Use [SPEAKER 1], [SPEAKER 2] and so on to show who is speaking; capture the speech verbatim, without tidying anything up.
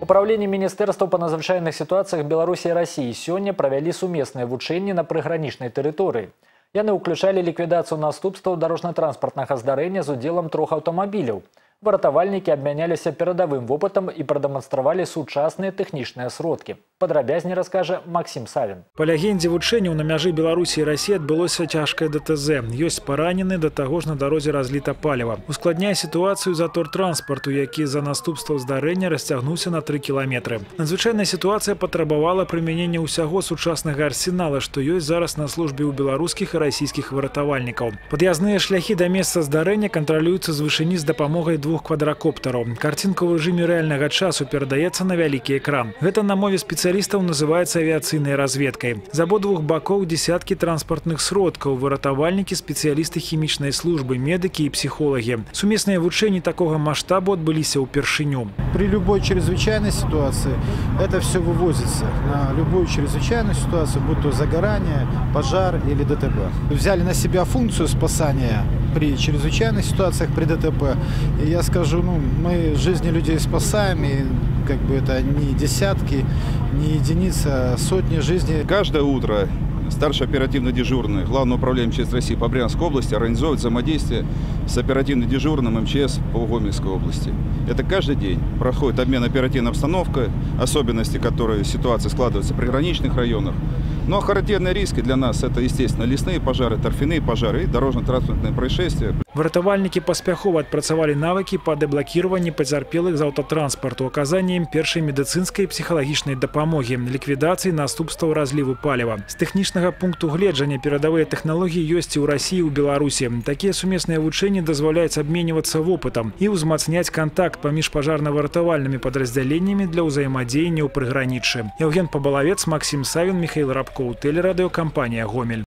[SPEAKER 1] Управление Министерства по надзвычайных ситуациях Беларуси и России сегодня провели суместное вучение на приграничной территории. Яны уключали ликвидацию наступстваў дорожно-транспортного здарения с уделом трех автомобилей. Выратавальники обменялись передовым опытом и продемонстрировали сучасные техничные сродки. Подробязней расскажет Максим Савин.
[SPEAKER 2] По легенде вучэнняў на мяжы Беларусі і России адбылося цяжкае ДТЗ. Ёсць паранены, да таго ж на дарозе разліта паліва. Ускладняе сітуацыю затор транспарту, які за наступстваў здарэння расцягнуўся на тры кіламетры. Надзвычайная сітуацыя патрабавала прымянення ўсяго сучаснага арсенала, што ёсць зараз на службе ў беларускіх і расійскіх выратавальнікаў. Пад'язныя шляхі да месца здарэння кантралююцца з вышыні з дапамогай двух квадракоптараў. Картинка ў рэжыме рэальнага часу перадаецца на вялікі экран. Гэта на мове спецыялістаў называецца авіяцыйнай разведкай. З абодвух бакоў десяткі транспартных сродкаў, выратавальнікі, спецыялісты хімічнай службы, медыкі і псіхолагі. Сумесныя вучэнні такога маштабу адбыліся ўпершыню.
[SPEAKER 3] При любой чрезвычайной ситуации это все вывозится на любую чрезвычайную ситуацию, будь то загорание, пожар или ДТП. Взяли на себя функцию спасания при чрезвычайных ситуациях, при ДТП. И я скажу, ну, мы жизни людей спасаем, и как бы это не десятки, не единицы, а сотни жизней.
[SPEAKER 4] Каждое утро старший оперативно дежурный Главного управления МЧС России по Брянской области организовывает взаимодействие с оперативно дежурным МЧС по Гомельской области. Это каждый день проходит обмен оперативной обстановкой, особенности, которые ситуации складываются в приграничных районах. Но характерные риски для нас – это, естественно, лесные пожары, торфяные пожары и дорожно-транспортные происшествия.
[SPEAKER 2] Выратавальнікі паспяхова адпрацавалі навыкі па дэблакіраванні пацярпелых з аўтатранспарту, аказанні ім першай медыцынскай і псіхалагічнай дапамогі, ліквідацыі наступстваў разліву паліва. З тэхнічнага пункту гледжання перадавыя тэхналогіі ёсць і ў Расіі і ў Беларусі. Такія сумесныя вучэнні дазваляюць абменьвацца вопытам і ўзмацняць кантакт паміж пажарна-выратавальнымі падраздзяленнямі для ўзаемадзеяння ў прыграніччы. Евген Пабалавец, Максим Савин, Михаил Рабков, телерадиокомпания «Гомель».